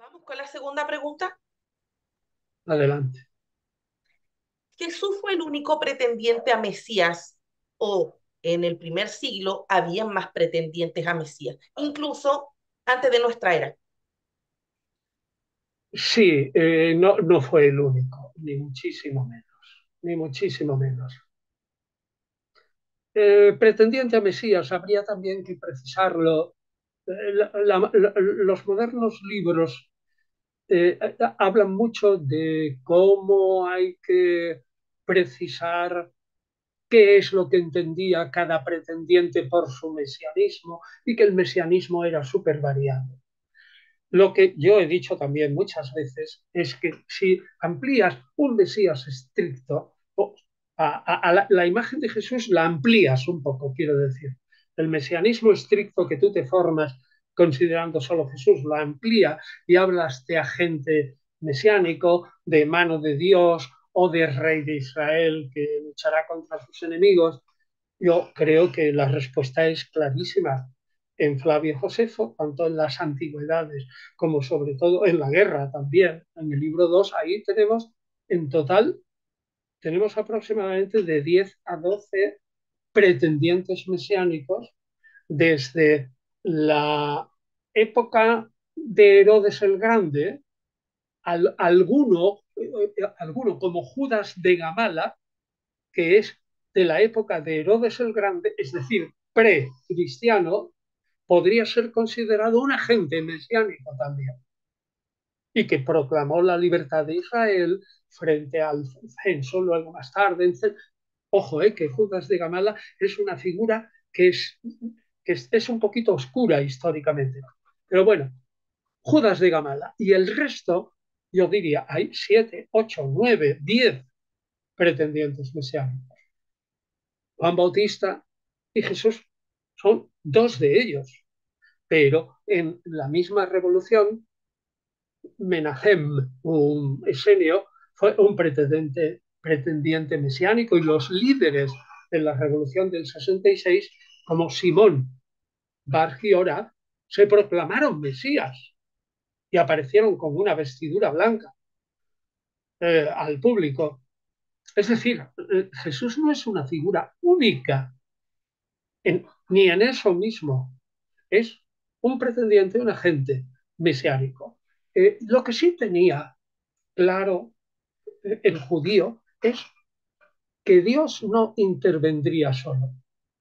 Vamos con la segunda pregunta. Adelante. ¿Jesús fue el único pretendiente a Mesías o en el primer siglo había más pretendientes a Mesías, incluso antes de nuestra era? Sí, no fue el único, ni muchísimo menos, ni muchísimo menos. Pretendiente a Mesías, habría también que precisarlo. Los modernos libros hablan mucho de cómo hay que precisar qué es lo que entendía cada pretendiente por su mesianismo y que el mesianismo era súper variado. Lo que yo he dicho también muchas veces es que si amplías un Mesías estricto, la imagen de Jesús la amplías un poco, quiero decir. El mesianismo estricto que tú te formas considerando solo Jesús, lo amplía y hablas de agente mesiánico, de mano de Dios o de rey de Israel que luchará contra sus enemigos. Yo creo que la respuesta es clarísima en Flavio Josefo, tanto en las antigüedades como sobre todo en la guerra también. En el libro 2 ahí tenemos, en total, tenemos aproximadamente de 10 a 12 pretendientes mesiánicos desde la época de Herodes el Grande, alguno como Judas de Gamala, que es de la época de Herodes el Grande, es decir, pre-cristiano, podría ser considerado un agente mesiánico también, y que proclamó la libertad de Israel frente al censo, luego más tarde. Ojo, que Judas de Gamala es una figura que es un poquito oscura históricamente. Pero bueno, Judas de Gamala y el resto, yo diría, hay 7, 8, 9, 10 pretendientes mesiánicos. Juan Bautista y Jesús son dos de ellos, pero en la misma revolución, Menahem, un esenio, fue un pretendiente mesiánico y los líderes de la revolución del 66, como Simón Bar Giora, se proclamaron mesías y aparecieron con una vestidura blanca al público. Es decir, Jesús no es una figura única ni en eso mismo. Es un pretendiente, un agente mesiánico. Lo que sí tenía claro el judío es que Dios no intervendría solo,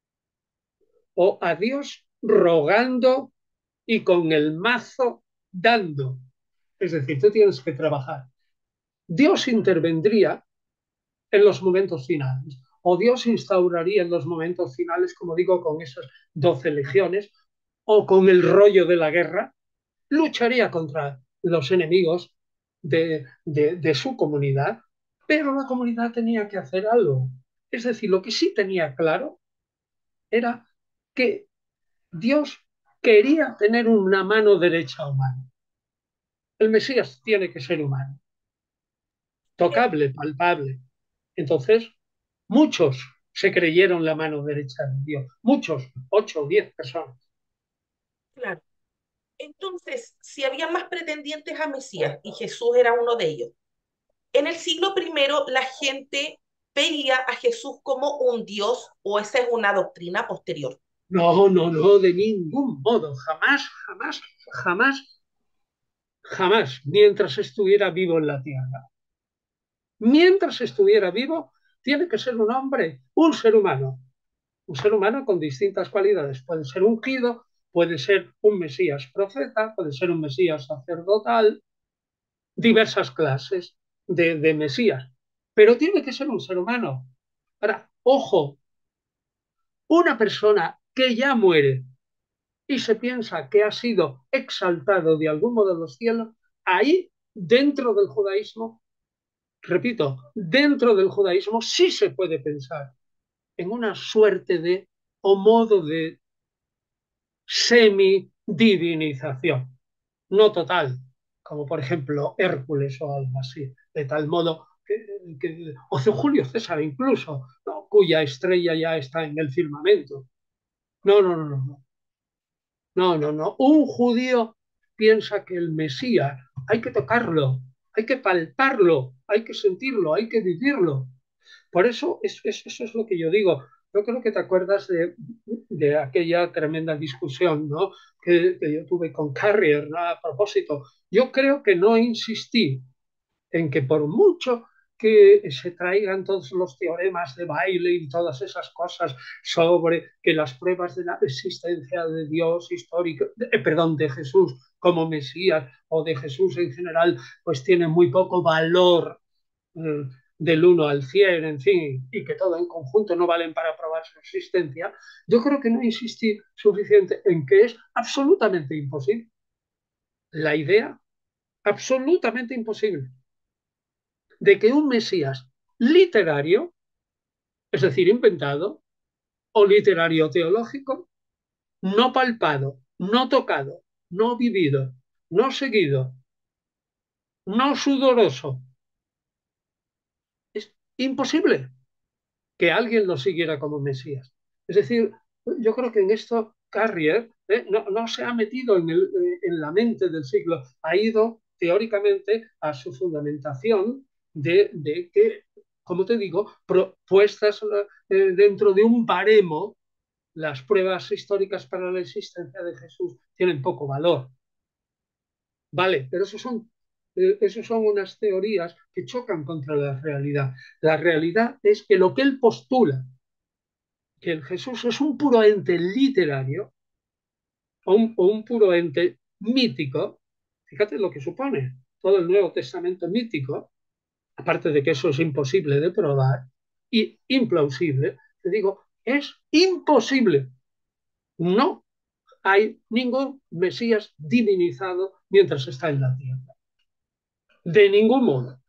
o a Dios rogando y con el mazo dando. Es decir, tú tienes que trabajar. Dios intervendría en los momentos finales, o Dios instauraría en los momentos finales, como digo, con esas 12 legiones, o con el rollo de la guerra, lucharía contra los enemigos de su comunidad, pero la comunidad tenía que hacer algo. Es decir, lo que sí tenía claro era que Dios quería tener una mano derecha humana. El Mesías tiene que ser humano, tocable, palpable. Entonces, muchos se creyeron la mano derecha de Dios, muchos, 8 o 10 personas. Claro. Entonces, si había más pretendientes a Mesías y Jesús era uno de ellos, en el siglo primero la gente veía a Jesús como un Dios o esa es una doctrina posterior. No, no, no, de ningún modo, jamás, jamás, jamás, jamás, mientras estuviera vivo en la tierra. Mientras estuviera vivo, tiene que ser un hombre, un ser humano con distintas cualidades. Puede ser ungido, puede ser un Mesías profeta, puede ser un Mesías sacerdotal, diversas clases de Mesías, pero tiene que ser un ser humano. Ahora, ojo, una persona que ya muere y se piensa que ha sido exaltado de algún modo en los cielos, ahí dentro del judaísmo, repito, dentro del judaísmo sí se puede pensar en una suerte de o modo de semidivinización, no total, como por ejemplo Hércules o algo así, de tal modo o Julio César incluso, ¿no? Cuya estrella ya está en el firmamento. No, no, no, no, no, no, no, no. Un judío piensa que el Mesías hay que tocarlo, hay que palparlo, hay que sentirlo, hay que vivirlo. Por eso, eso es lo que yo digo. Yo creo que te acuerdas de aquella tremenda discusión, ¿no? Que yo tuve con Carrier, ¿no? A propósito. Yo creo que no insistí en que por mucho que se traigan todos los teoremas de Bailey y todas esas cosas sobre que las pruebas de la existencia de Dios histórico, perdón, de Jesús como Mesías o de Jesús en general, pues tienen muy poco valor eh, del 1 al 100, en fin, y que todo en conjunto no valen para probar su existencia, yo creo que no insistí suficiente en que es absolutamente imposible. La idea, absolutamente imposible, de que un Mesías literario, es decir, inventado, o literario teológico, no palpado, no tocado, no vivido, no seguido, no sudoroso, es imposible que alguien lo siguiera como Mesías. Es decir, yo creo que en esto Carrier no se ha metido en la mente del siglo, ha ido teóricamente a su fundamentación de que, como te digo, puestas dentro de un baremo, las pruebas históricas para la existencia de Jesús tienen poco valor. Vale, pero esos son unas teorías que chocan contra la realidad. La realidad es que lo que él postula, que el Jesús es un puro ente literario o un puro ente mítico, fíjate lo que supone todo el Nuevo Testamento mítico, aparte de que eso es imposible de probar y implausible, te digo, es imposible. No hay ningún Mesías divinizado mientras está en la tierra. De ningún modo.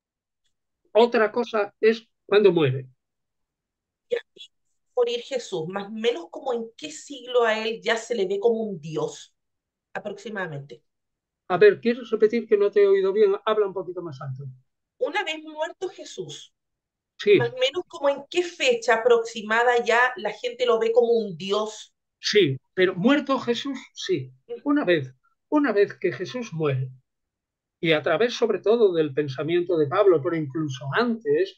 Otra cosa es cuando muere. Y así morir Jesús, más o menos como en qué siglo a él ya se le ve como un dios, aproximadamente. A ver, ¿quieres repetir que no te he oído bien? Habla un poquito más alto. Una vez muerto Jesús, más Sí, o menos como en qué fecha aproximada ya la gente lo ve como un dios. sí, pero muerto Jesús, sí. Una vez, una vez que Jesús muere, y a través sobre todo del pensamiento de Pablo, pero incluso antes,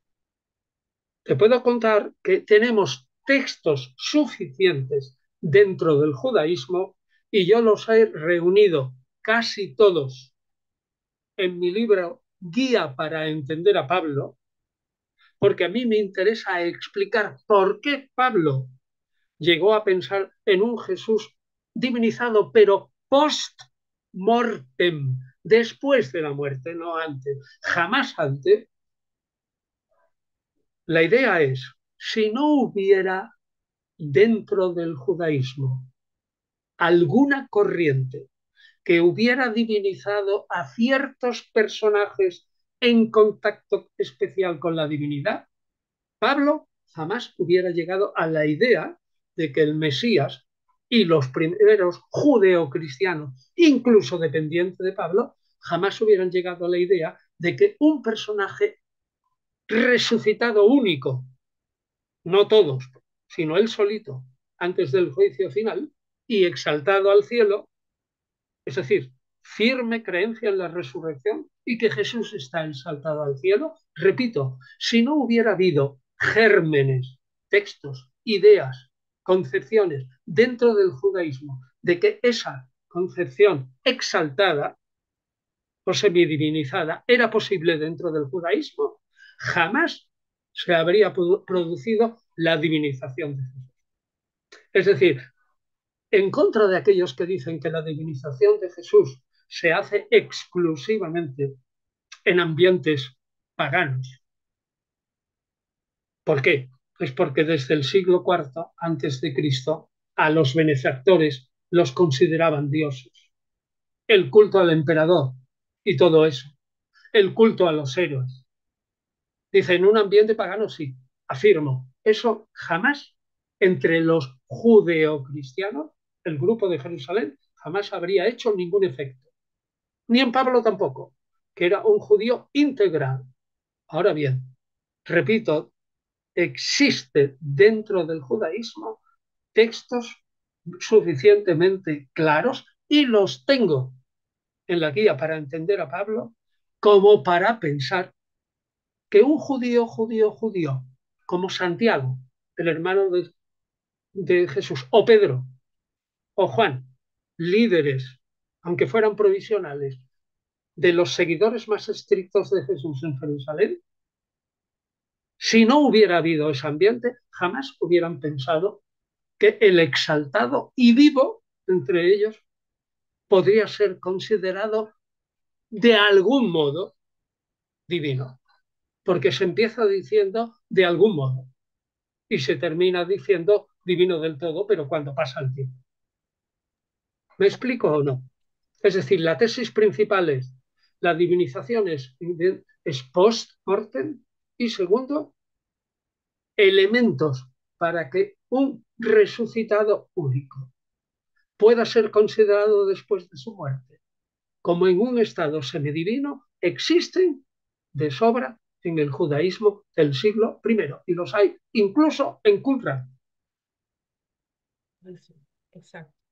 te puedo contar que tenemos textos suficientes dentro del judaísmo y yo los he reunido casi todos en mi libro Guía para entender a Pablo, porque a mí me interesa explicar por qué Pablo llegó a pensar en un Jesús divinizado, pero post-mortem, después de la muerte, no antes, jamás antes. La idea es, si no hubiera dentro del judaísmo alguna corriente que hubiera divinizado a ciertos personajes en contacto especial con la divinidad, Pablo jamás hubiera llegado a la idea de que el Mesías y los primeros judeocristianos, incluso dependientes de Pablo, jamás hubieran llegado a la idea de que un personaje resucitado único, no todos, sino él solito, antes del juicio final, y exaltado al cielo, es decir, firme creencia en la resurrección y que Jesús está exaltado al cielo. Repito, si no hubiera habido gérmenes, textos, ideas, concepciones dentro del judaísmo de que esa concepción exaltada o semidivinizada era posible dentro del judaísmo, jamás se habría producido la divinización de Jesús. Es decir, en contra de aquellos que dicen que la divinización de Jesús se hace exclusivamente en ambientes paganos. ¿Por qué? Pues porque desde el siglo IV antes de Cristo a los benefactores los consideraban dioses. El culto al emperador y todo eso. El culto a los héroes. Dice, en un ambiente pagano sí, afirmo. Eso jamás entre los judeocristianos, el grupo de Jerusalén, jamás habría hecho ningún efecto. Ni en Pablo tampoco, que era un judío integral. Ahora bien, repito, existe dentro del judaísmo textos suficientemente claros y los tengo. en la guía para entender a Pablo como para pensar que un judío, como Santiago, el hermano de Jesús, o Pedro, o Juan, líderes, aunque fueran provisionales, de los seguidores más estrictos de Jesús en Jerusalén, si no hubiera habido ese ambiente, jamás hubieran pensado que el exaltado y vivo entre ellos podría ser considerado de algún modo divino, porque se empieza diciendo de algún modo y se termina diciendo divino del todo, pero cuando pasa el tiempo. ¿Me explico o no? Es decir, la tesis principal es la divinización es post-mortem y segundo, elementos para que un resucitado único pueda ser considerado después de su muerte como en un estado semidivino existen de sobra en el judaísmo del siglo I y los hay incluso en Qumran. Sí, exacto.